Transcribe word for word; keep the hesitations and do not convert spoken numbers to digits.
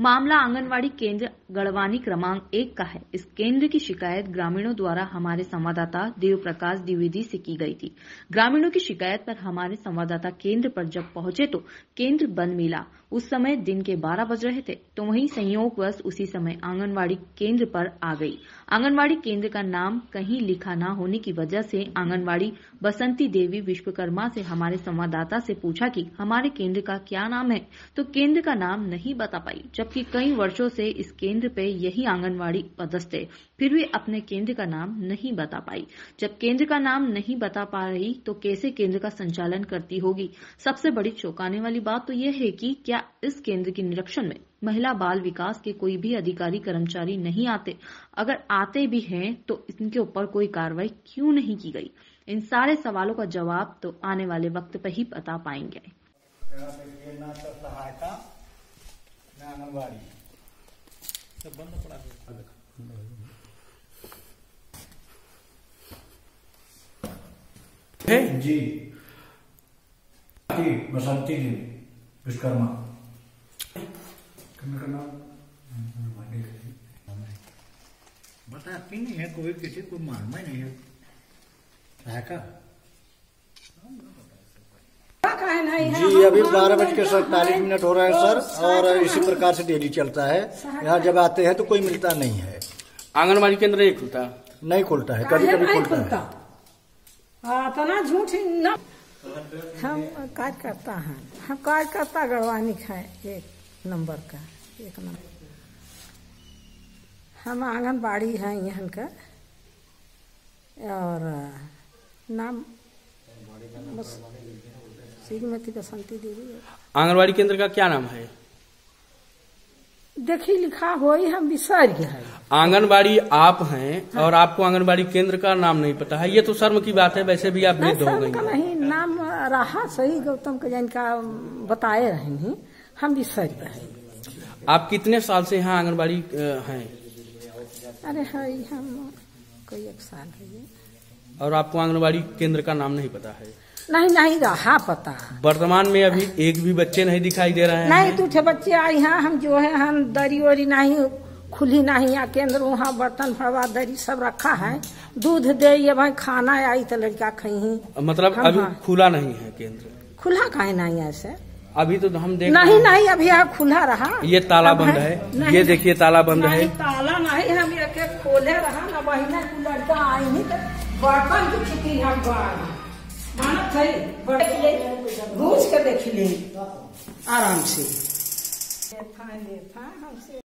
मामला आंगनवाड़ी केंद्र गढ़वानी क्रमांक एक का है। इस केंद्र की शिकायत ग्रामीणों द्वारा हमारे संवाददाता देव प्रकाश द्विवेदी से की गई थी। ग्रामीणों की शिकायत पर हमारे संवाददाता केंद्र पर जब पहुंचे तो केंद्र बंद मिला। उस समय दिन के बारह बज रहे थे, तो वहीं संयोगवश उसी समय आंगनवाड़ी केंद्र पर आ गई। आंगनवाड़ी केंद्र का नाम कहीं लिखा न होने की वजह से आंगनवाड़ी बसंती देवी विश्वकर्मा से हमारे संवाददाता से पूछा कि हमारे केंद्र का क्या नाम है, तो केंद्र का नाम नहीं बता पाई, जबकि कई वर्षों से इस केंद्र पे यही आंगनवाड़ी पदस्थ है, फिर भी अपने केंद्र का नाम नहीं बता पाई। जब केंद्र का नाम नहीं बता पा रही तो कैसे केंद्र का संचालन करती होगी। सबसे बड़ी चौंकाने वाली बात तो यह है कि क्या इस केंद्र के निरीक्षण में महिला बाल विकास के कोई भी अधिकारी कर्मचारी नहीं आते? अगर आते भी हैं तो इनके ऊपर कोई कार्रवाई क्यों नहीं की गई? इन सारे सवालों का जवाब तो आने वाले वक्त पे ही बता पाएंगे। जी बसंती देवी विश्वकर्मा बताती नहीं है, कोई किसी को मालूम ही नहीं है का? जी अभी बारह बज के सैतालीस मिनट हो रहे हैं सर, और इसी प्रकार से डेली चलता है। यहाँ जब आते हैं तो कोई मिलता नहीं है। आंगनबाड़ी केंद्र नहीं खुलता नहीं खुलता है, कभी कभी खुलता है। इतना झूठ न हम कार्य करता है, हम कार्य करता गढ़वानी है एक नंबर का, एक नंबर हम आंगनबाड़ी है यहाँ का, और नाम बस श्रीमती बसंती देवी। आंगनबाड़ी केंद्र का क्या नाम है? देखी लिखा हो ही हम विसर गए हैं। आंगनबाड़ी आप हैं, हाँ। और आपको आंगनबाड़ी केंद्र का नाम नहीं पता है, ये तो शर्म की बात है। वैसे भी आप वृद्ध हो गई। नहीं नाम रहा सही गौतम के जिनका बताए रहे नहीं, हम विसर गए। आप कितने साल से यहाँ आंगनबाड़ी हैं? अरे है हम कोई एक साल है। और आपको आंगनबाड़ी केंद्र का नाम नहीं पता है? नहीं नहीं रहा पता। वर्तमान में अभी एक भी बच्चे नहीं दिखाई दे रहे हैं? नहीं तुझे बच्चे आई हैं, हम जो है हम दरी वरी नहीं खुली नहीं है केंद्र, वहाँ बर्तन भरवा दरी सब रखा है, दूध दे ये भाई खाना आई तो लड़का खाई। मतलब अभी हाँ। खुला नहीं है केंद्र? खुला काहे नहीं ऐसे? अभी तो हम देख नहीं नहीं अभी यहाँ खुला रहा। ये ताला बंद है, ये देखिए ताला बंद है। ताला नहीं, हम एक खोले रहा ना, बहिना लड़का आई नहीं तो बर्तन की खिची हम मानत है, घूस के देख ले आराम से।